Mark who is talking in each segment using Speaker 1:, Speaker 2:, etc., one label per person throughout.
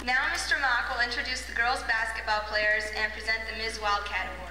Speaker 1: Now Mr. Mock will introduce the girls basketball players and present the Ms. Wildcat Award.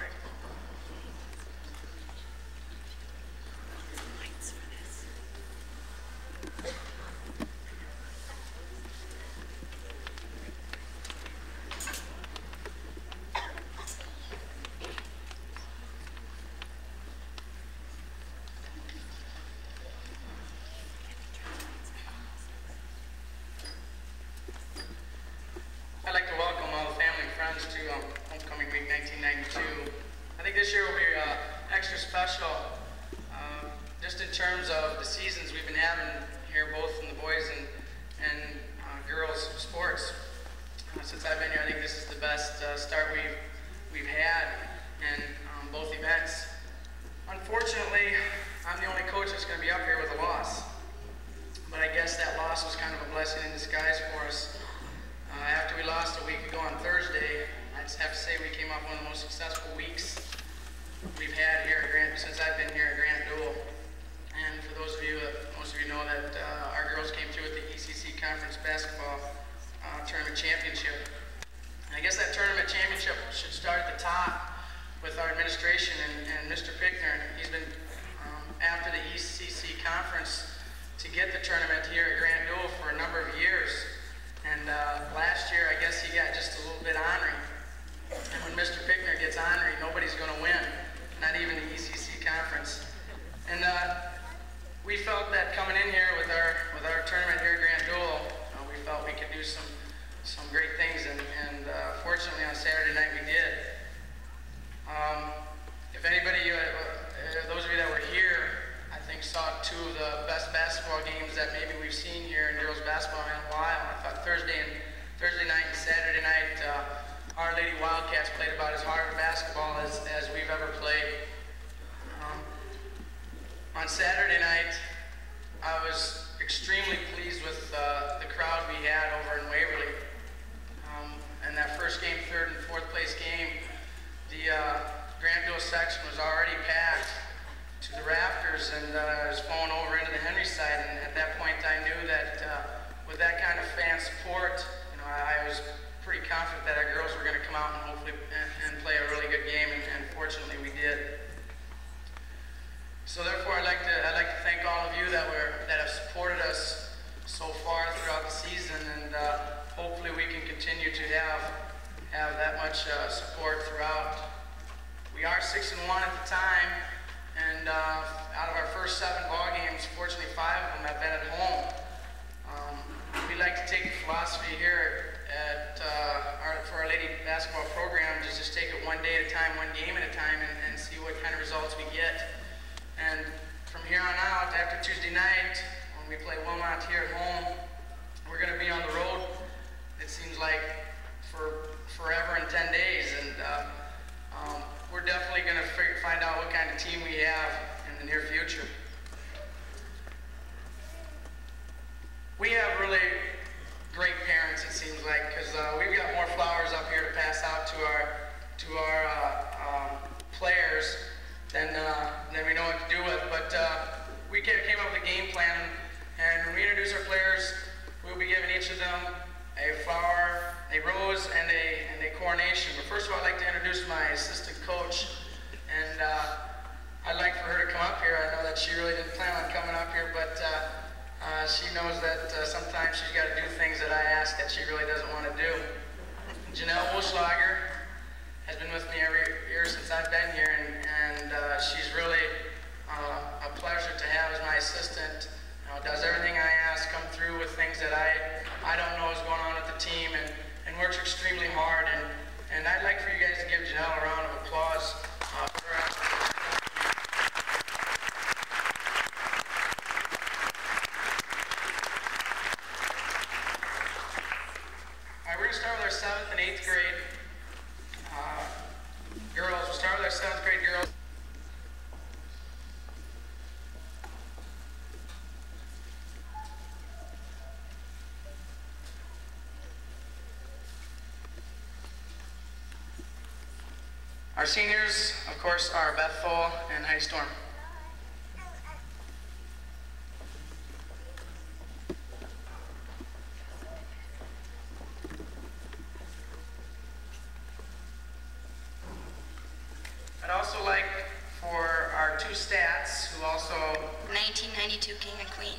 Speaker 2: I'd like to welcome all the family and friends to Homecoming Week 1992. I think this year will be extra special, just in terms of the seasons we've been having here, both in the boys and girls sports. Since I've been here, I think this is the best start we've had in both events. Unfortunately, I'm the only coach that's going to be up here with a loss, but I guess that loss was kind of a blessing in disguise for us. After we lost a week ago on Thursday, I just have to say we came off one of the most successful weeks we've had here at Grant since I've been here at Grant Dual. And for those of you, most of you know that our girls came through with the ECC Conference Basketball Tournament Championship. And I guess that tournament championship should start at the top with our administration and Mr. Pickner. He's been after the ECC Conference to get the tournament here at Grant Dual for a number of years. And last year, I guess he got just a little bit ornery. And when Mr. Pickner gets ornery, nobody's going to win, not even the ECC conference. And we felt that coming in here with our tournament here at Grant Dual, we felt we could do some great things, and fortunately on Saturday night we did. If anybody, those of you that were here, I think saw two of the best basketball games that maybe we've seen here in girls basketball in a while. I thought Thursday night and Saturday night, Our Lady Wildcats played about as hard of basketball as we've ever played. On Saturday night, I was extremely pleased with the crowd we had over in Waverly. And that first game, third and fourth place game, the Grant Dual section was already packed to the rafters, and I was flowing over into the Henry side, and at that point I knew that with that kind of fan support, I was pretty confident that our girls were going to come out and hopefully and play a really good game, and fortunately we did. So therefore, I'd like to thank all of you that have supported us so far throughout the season, and hopefully we can continue to have that much support throughout. We are 6-1 at the time. And out of our first 7 ball games, fortunately 5 of them have been at home. We like to take the philosophy here at for our Lady basketball program to just take it one day at a time, one game at a time, and see what kind of results we get. And from here on out, after Tuesday night, when we play Wilmot here at home, we're going to be on the road, it seems like, for forever in 10 days. And we're definitely going to find out what kind of team we have in the near future. We have really great parents, it seems like, because we've got more flowers up here to pass out to our players than we know what to do with. But we came up with a game plan, and when we introduce our players, we'll be giving each of them a flower, a rose, and a coronation. But first of all, I'd like to introduce my assistant coach, and I'd like for her to come up here. I know that she really didn't plan on coming up here, but she knows that sometimes she's got to do things that I ask that she really doesn't want to do. Janelle Wolschlager has been with me every year since I've been here, and she's really a pleasure to have as my assistant. Does everything I ask, come through with things that I don't know is going on with the team, and works extremely hard. And I'd like for you guys to give Janelle a round of applause for her. All right, we're going to start with our 7th and 8th grade girls. We'll start with our 7th grade girls. Our seniors, of course, are Beth Thole and Heidi Storm.
Speaker 1: king and queen.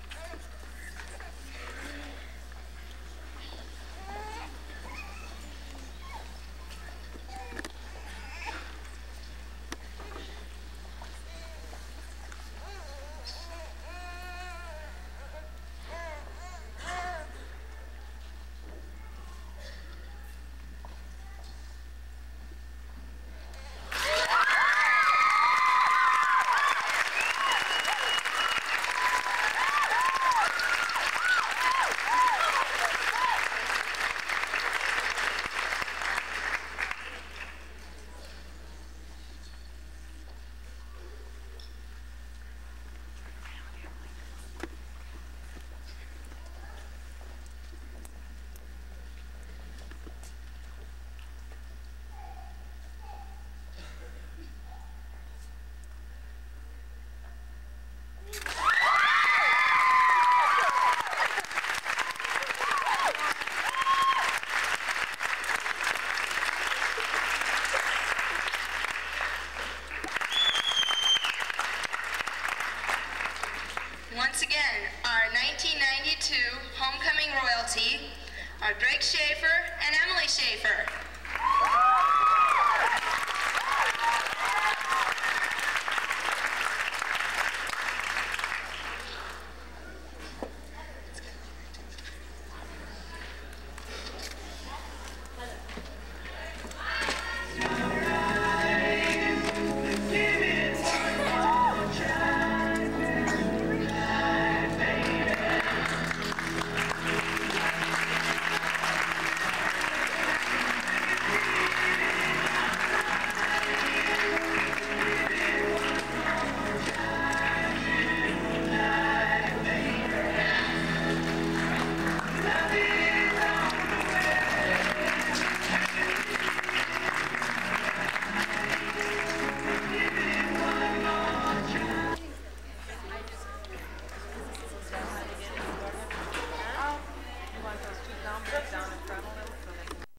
Speaker 1: Once again, our 1992 homecoming royalty are Greg Schaefer and Emily Schaefer.